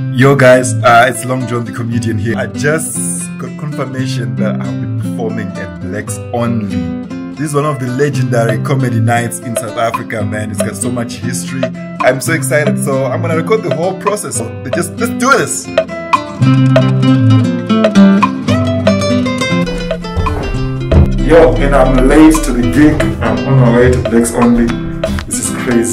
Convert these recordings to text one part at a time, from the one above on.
Yo guys, it's Long John the comedian here. I just got confirmation that I'll be performing at Blacks Only. This is one of the legendary comedy nights in South Africa, man. It's got so much history. I'm so excited, so I'm gonna record the whole process. So let's do this. Yo, and I'm late to the gig. I'm on my way to Blacks Only. This is crazy.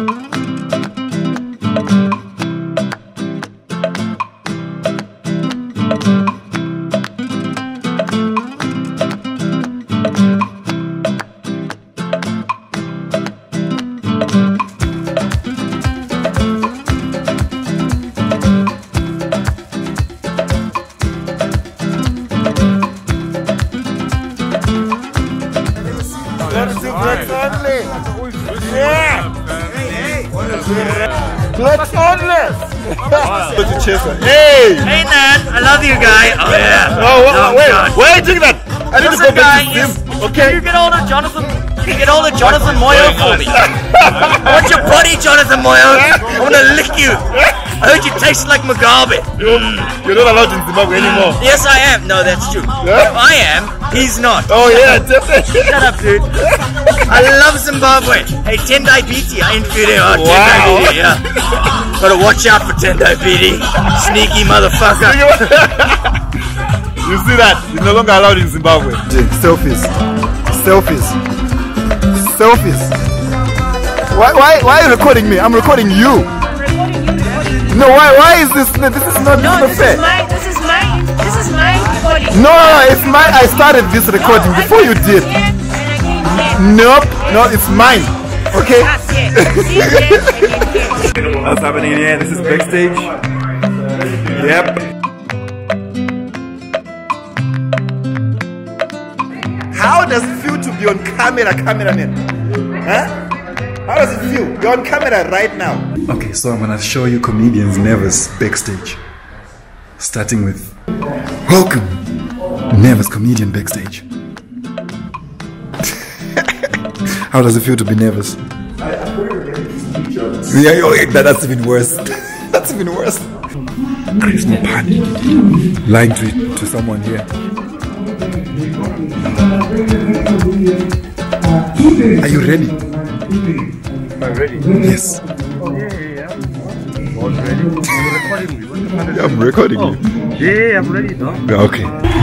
Let's do Blacks Only! Yeah! Blacks Only! Hey! Hey man, I love you guy. Oh yeah. Oh, wait, why are you doing that? I need to go back to gym. Okay. You get all the Jonathan Moyo for me. I want your body, Jonathan Moyo. I want to lick you. I heard you taste like Mugabe. You're not allowed in Zimbabwe anymore. Yes, I am. No, that's true. Yeah? I am. He's not. Oh yeah, definitely. Shut up, dude. I love Zimbabwe. Hey, Tendai Biti, I interviewed him. Oh, Tendai Biti, yeah. Gotta watch out for Tendai Biti. Sneaky motherfucker. You see that? You're no longer allowed in Zimbabwe. Selfies. Selfies. Selfies. Why are you recording me? I'm recording you. No, why is this? This is not fair. This is my recording. No, it's mine. I started this recording before you did. Nope, no, it's mine. Okay. What's happening here? This is backstage. Yep. How does it feel to be on cameraman? Huh? How does it feel? You're on camera right now. Okay, so I'm gonna show you comedians nervous backstage. Starting with welcome, nervous comedian backstage. How does it feel to be nervous? Yeah, that's even worse. That's even worse. Chris Mopani lying to someone here. Are you ready? Am I ready? Yes. Yeah. All ready? You're recording me. Yeah, I'm recording you. Yeah, I'm ready now. Yeah, okay.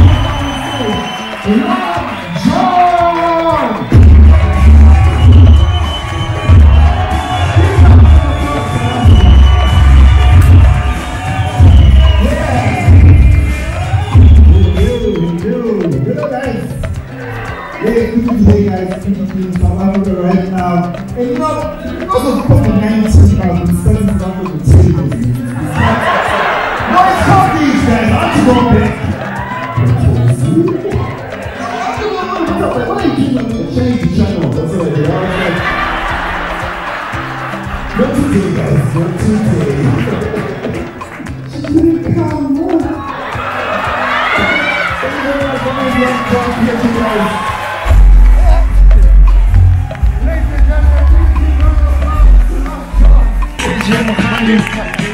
Hey guys, in South Africa right now. And you know, because of COVID-19, I've been spending some of the tables. No, it's not these guys. I have to go back. Why are you keeping on change the channel? That's what they are. Not today, guys. Not today. Come on. Ladies and gentlemen,